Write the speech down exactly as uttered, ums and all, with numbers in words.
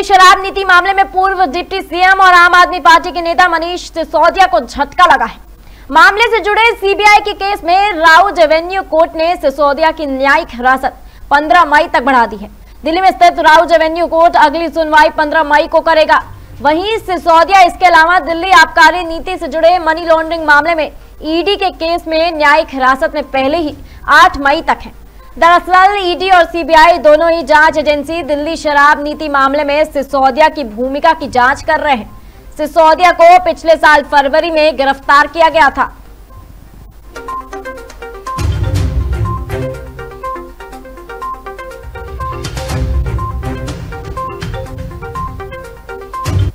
दिल्ली शराब नीति मामले में पूर्व डिप्टी सीएम और आम आदमी पार्टी के नेता मनीष सिसोदिया को झटका लगा है। मामले से जुड़े सीबीआई के केस में राउज एवेन्यू कोर्ट ने सिसोदिया की न्यायिक हिरासत पंद्रह मई तक बढ़ा दी है। दिल्ली में स्थित राउज एवेन्यू कोर्ट अगली सुनवाई पंद्रह मई को करेगा। वहीं सिसोदिया इसके अलावा दिल्ली आबकारी नीति से जुड़े मनी लॉन्ड्रिंग मामले में ईडी के केस में न्यायिक हिरासत में पहले ही आठ मई तक है। दरअसल ईडी और सीबीआई दोनों ही जांच एजेंसी दिल्ली शराब नीति मामले में सिसोदिया की भूमिका की जांच कर रहे हैं। सिसोदिया को पिछले साल फरवरी में गिरफ्तार किया गया था।